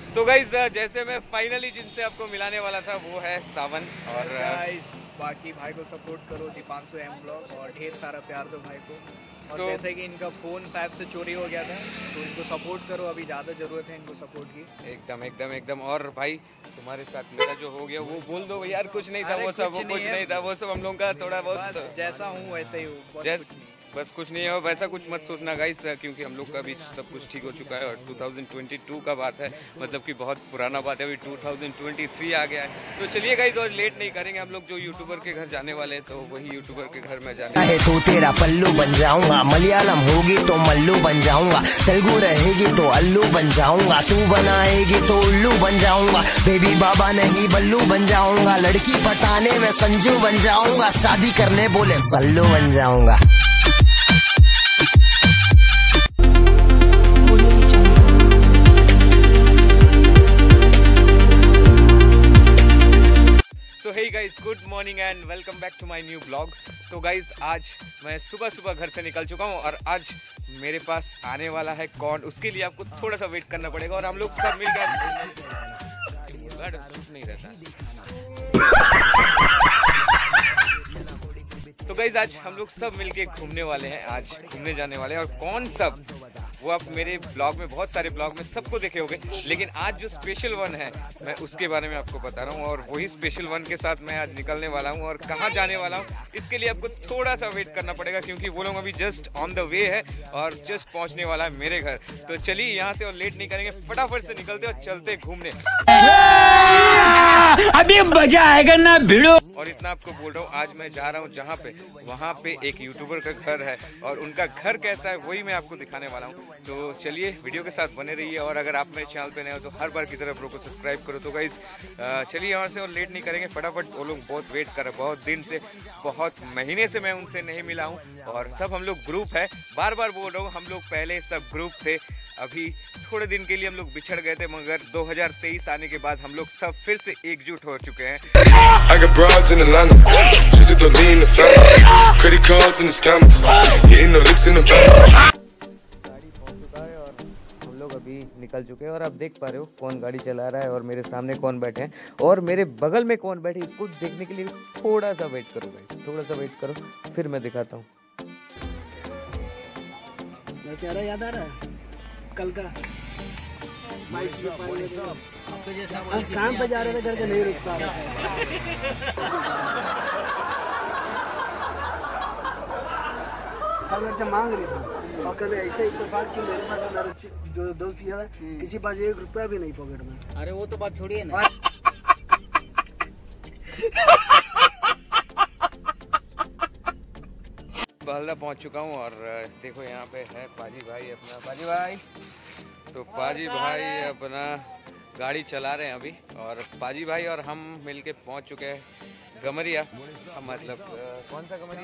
तो गाइस जैसे मैं फाइनली जिनसे आपको मिलाने वाला था वो है सावन। और गाइस बाकी भाई को सपोर्ट करो, दीपांशु एम ब्लॉग, और ढेर सारा प्यार दो भाई को। और तो जैसे कि इनका फ़ोन शायद से चोरी हो गया था, तो इनको सपोर्ट करो, अभी ज़्यादा ज़रूरत है इनको सपोर्ट की। एकदम एकदम एकदम। और भाई तुम्हारे साथ मेरा जो हो गया वो बोल दो यार। कुछ नहीं था वो सब, वो कुछ नहीं था वो सब, हम लोग का थोड़ा बहुत जैसा हूँ वैसे ही हूँ, बस कुछ नहीं है। और वैसा कुछ मत सोचना गाइस, क्योंकि हम लोग का भी सब कुछ ठीक हो चुका है। और 2022 का बात है, मतलब कि बहुत पुराना बात है, अभी 2023 आ गया है। तो चलिए गाइस और लेट नहीं करेंगे, हम लोग जो यूट्यूबर के घर जाने वाले हैं तो वही यूट्यूबर के घर में जाने है। तो तेरा पल्लू बन जाऊंगा, मलयालम होगी तो मल्लू बन जाऊंगा, तेलुगु रहेगी तो अल्लू बन जाऊंगा, तू बनाएगी तो उल्लू बन जाऊंगा, बेबी बाबा नहीं बल्लू बन जाऊंगा, लड़की पटाने में संजू बन जाऊंगा, शादी करने बोले सल्लू बन जाऊंगा। So hey guys, good morning and welcome back to my new blog. तो गाइस आज मैं सुबह सुबह घर से निकल चुका हूँ और आज मेरे पास आने वाला है कौन, उसके लिए आपको थोड़ा सा वेट करना पड़ेगा। और हम लोग सब मिलकर नहीं रहता। तो गाइस आज हम लोग सब मिलके घूमने वाले हैं, आज घूमने जाने वाले हैं। और कौन सब वो आप मेरे ब्लॉग में, बहुत सारे ब्लॉग में सबको देखे होंगे, लेकिन आज जो स्पेशल वन है मैं उसके बारे में आपको बता रहा हूँ। और वही स्पेशल वन के साथ मैं आज निकलने वाला हूँ। और कहाँ जाने वाला हूँ इसके लिए आपको थोड़ा सा वेट करना पड़ेगा, क्योंकि वो लोग अभी जस्ट ऑन द वे है और जस्ट पहुँचने वाला है मेरे घर। तो चलिए यहाँ से और लेट नहीं करेंगे, फटाफट से निकलते और चलते घूमने। अभी मजा आएगा ना भिड़ो। और इतना आपको बोल रहा हूँ, आज मैं जा रहा हूँ जहाँ पे, वहाँ पे एक यूट्यूबर का घर है और उनका घर कैसा है वही मैं आपको दिखाने वाला हूँ। तो चलिए वीडियो के साथ बने रहिए। और अगर आप मेरे चैनल पे नए हो तो हर बार की तरह ब्रो को सब्सक्राइब करो। तो गाइस चलिए यहाँ से और लेट नहीं करेंगे, फटाफट। वो लोग बहुत वेट कर रहे, बहुत दिन से, बहुत महीने से मैं उनसे नहीं मिला हूँ। और सब हम लोग ग्रुप है, बार बार बोल रहा हूँ, हम लोग पहले सब ग्रुप थे, अभी थोड़े दिन के लिए हम लोग बिछड़ गए थे, मगर 2023 आने के बाद हम लोग सब फिर से एकजुट हो चुके हैं। हम लोग अभी निकल चुके हैं और आप देख पा रहे हो कौन गाड़ी चला रहा है और मेरे सामने कौन बैठे हैं और मेरे बगल में कौन बैठे, इसको देखने के लिए थोड़ा सा वेट करो भाई, थोड़ा सा वेट करो, फिर मैं दिखाता हूँ। चेहरा याद आ रहा है कल का? काम पे जा रहे थे, घर के नहीं रुक पा रहे। कल मेरे से मांग रही थी और कल ऐसे इत्तेफाक कि मेरे पास मेरा दोस्त है, किसी पास 1 रुपया भी नहीं पॉकेट में। अरे वो तो बात छोड़िए ना। बहलदा पहुंच चुका हूं और देखो यहाँ पे है पाजी भाई, अपना पाजी भाई। तो पाजी भाई अपना गाड़ी चला रहे हैं अभी, और पाजी भाई और हम मिलके पहुंच चुके हैं गमरिया, मतलब कौन सा गमरिया?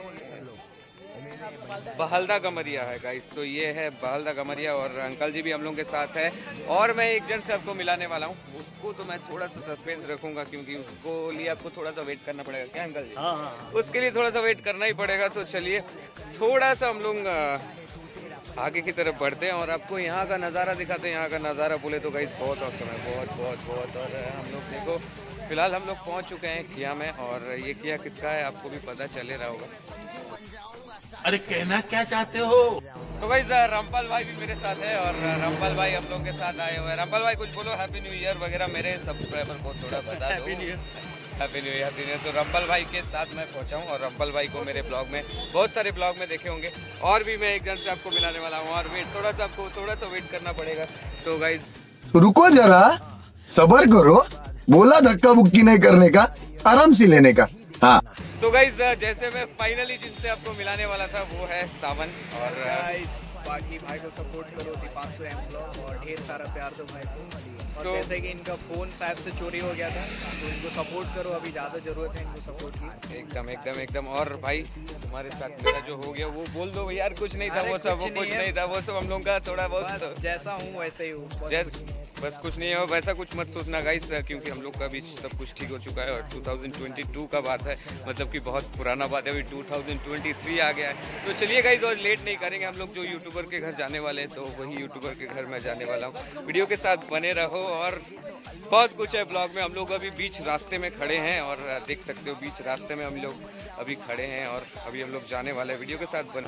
बहलदा गमरिया है गाइस। तो ये है बहलदा गमरिया और अंकल जी भी हम लोग के साथ है। और मैं एक जन से आपको मिलाने वाला हूँ, उसको तो मैं थोड़ा सा सस्पेंस रखूंगा क्योंकि उसको लिए आपको थोड़ा सा वेट करना पड़ेगा। क्या अंकल जी? हाँ। उसके लिए थोड़ा सा वेट करना ही पड़ेगा। तो चलिए थोड़ा सा हम लोग आगे की तरफ बढ़ते हैं और आपको यहाँ का नज़ारा दिखाते हैं। यहाँ का नज़ारा बोले तो गाइस बहुत औसम है, बहुत बहुत बहुत। और हम लोग देखो फिलहाल हम लोग पहुँच चुके हैं किया में, और ये किया किसका है आपको भी पता चले रहा होगा। अरे कहना क्या चाहते हो? तो गाइस रामपाल भाई भी मेरे साथ है और रामपाल भाई हम लोग के साथ आए हुए हैं। रामपाल भाई कुछ बोलो, हैप्पी न्यू ईयर वगैरह मेरे सब्सक्राइबर को थोड़ा बता दो। Happy new year, happy new year. तो रामपाल भाई के साथ मैं पहुंचा हूं और रामपाल भाई को मेरे ब्लॉग में, बहुत सारे ब्लॉग में देखे होंगे, और भी मैं एक जन से आपको मिलाने वाला हूँ। और वेट थोड़ा सा, आपको थोड़ा सा वेट करना पड़ेगा। तो गाइस रुको जरा, सब्र करो, बोला धक्का बुक्की नहीं करने का, आराम से लेने का। हाँ। तो गाइस जैसे मैं फाइनली जिनसे आपको मिलाने वाला था वो है सावन। और बाकी भाई को सपोर्ट करो, दीपांशु एम ब्लॉग, और ढेर सारा प्यार दो भाई को। और तो जैसे कि इनका फ़ोन शायद से चोरी हो गया था, तो इनको सपोर्ट करो, अभी ज़्यादा ज़रूरत है इनको सपोर्ट की। एकदम एकदम एकदम। और भाई तुम्हारे साथ मेरा जो हो गया वो बोल दो यार। कुछ नहीं था वो सब, वो कुछ नहीं था वो सब, हम लोग का थोड़ा बहुत जैसा हूँ वैसे ही हूँ। बस कुछ नहीं है, और वैसा कुछ मत सोचना गाइस, क्योंकि हम लोग का भी सब कुछ ठीक हो चुका है और 2022 का बात है, मतलब कि बहुत पुराना बात है, अभी 2023 आ गया है। तो चलिए गाइस, और लेट नहीं करेंगे, हम लोग जो यूट्यूबर के घर जाने वाले हैं तो वही यूट्यूबर के घर मैं जाने वाला हूँ। वीडियो के साथ बने रहो, और बहुत कुछ है ब्लॉग में। हम लोग अभी बीच रास्ते में खड़े हैं और देख सकते हो बीच रास्ते में हम लोग अभी खड़े हैं और अभी हम लोग जाने वाले हैं। वीडियो के साथ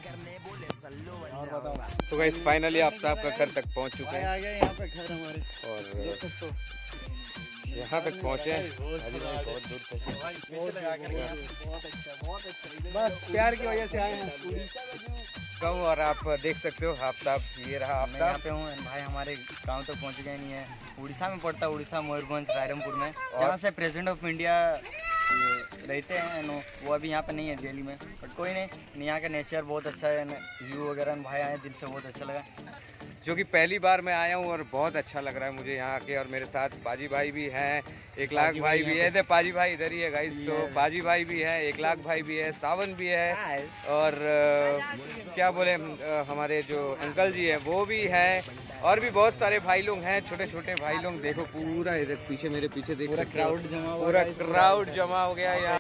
तो गाइस फाइनली आफ्ताब का घर तक पहुंच चुके हैं। आ गए यहाँ पे घर हमारे, और यहाँ तक पहुँचे हैं, अभी बहुत दूर तक। बस प्यार की वजह से आए हैं कब, और आप देख सकते हो आफ्ताब, ये रहा मैं यहाँ आफ्ताब। पे हूँ। भाई हमारे गांव तक पहुँच गए नहीं है, उड़ीसा में पड़ता है, उड़ीसा मयूरभंज रायरमपुर में, जहाँ से प्रेसिडेंट ऑफ इंडिया रहते हैं नो, वो अभी यहाँ पे नहीं है दिल्ली में, बट कोई नहीं, यहाँ का नेचर बहुत अच्छा है, व्यू वगैरह भाई आए दिल से बहुत अच्छा लगा। जो कि पहली बार मैं आया हूँ और बहुत अच्छा लग रहा है मुझे यहाँ के, और मेरे साथ पाजी भाई भी हैं, 1 लाख भाई भी है, पाजी भाई इधर ही है गाइस, तो पाजी भाई भी है, 1 लाख भाई भी है, सावन भी है, और क्या बोले हमारे जो अंकल जी है वो भी है, और भी बहुत सारे भाई लोग हैं, छोटे छोटे भाई लोग। देखो पूरा इधर पीछे, मेरे पीछे देख सकते हो, पूरा क्राउड जमा हो गया यार।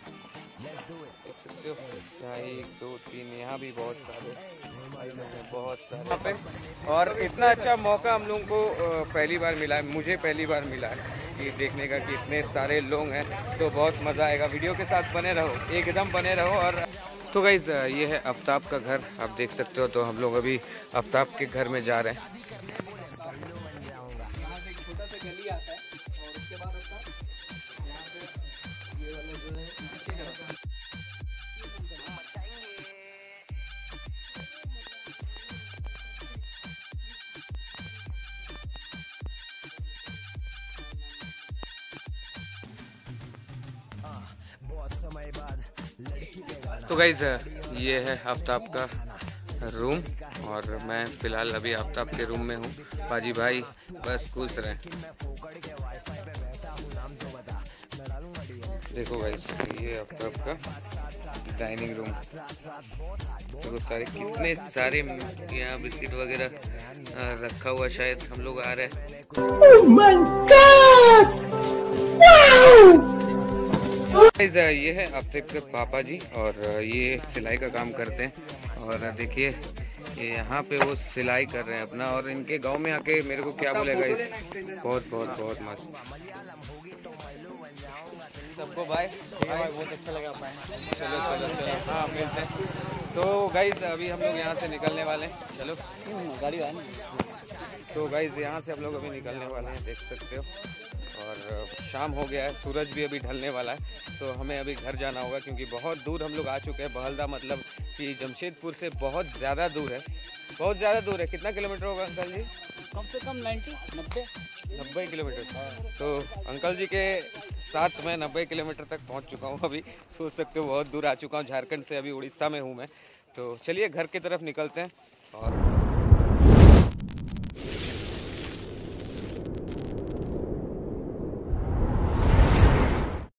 1 2 3 यहाँ भी बहुत सारे भाई लोग हैं, बहुत सारे यहाँ पे। और इतना अच्छा मौका हम लोगों को पहली बार मिला है, मुझे पहली बार मिला है कि देखने का कि इतने सारे लोग हैं, तो बहुत मज़ा आएगा। वीडियो के साथ बने रहो, एकदम बने रहो। और तो गाइस ये है आफ्ताब का घर, आप देख सकते हो। तो हम लोग अभी आफ्ताब के घर में जा रहे हैं। छोटा सा गली आता है और उसके बाद यहाँ पे ये वाला जो है पीछे का तो गाइस ये है आफ्ताब का रूम, और मैं फ़िलहाल अभी आफ्ताब के रूम में हूँ। पाजी भाई बस खुश रहें। देखो गाइस ये आफ्ताब का डाइनिंग रूम, देखो सारे कितने सारे यहाँ बिस्किट वगैरह रखा हुआ, शायद हम लोग आ रहे हैं। गाइस ये है आफ्ताब के पापा जी, और ये सिलाई का काम करते हैं, और देखिए ये यहाँ पे वो सिलाई कर रहे हैं अपना, और इनके गांव में आके मेरे को क्या बोलेगा इस बहुत बहुत बहुत मस्त। सबको बाय, बहुत अच्छा लगा पाए। चलो चलो चलो, हाँ मिलते हैं। तो गाइस अभी हम लोग यहाँ से निकलने वाले हैं, चलो गाड़ी आए। तो गाइस यहाँ से हम लोग अभी निकलने वाले हैं, देख सकते हो, और शाम हो गया है, सूरज भी अभी ढलने वाला है, तो हमें अभी घर जाना होगा, क्योंकि बहुत दूर हम लोग आ चुके हैं। बहलदा मतलब कि जमशेदपुर से बहुत ज़्यादा दूर है, बहुत ज़्यादा दूर है। कितना किलोमीटर होगा अंकल जी? कम से कम 90 किलोमीटर। तो अंकल जी के साथ मैं 90 किलोमीटर तक पहुंच चुका हूं अभी, सोच सकते हो बहुत दूर आ चुका हूं। झारखंड से अभी उड़ीसा में हूं मैं। तो चलिए घर की तरफ निकलते हैं। और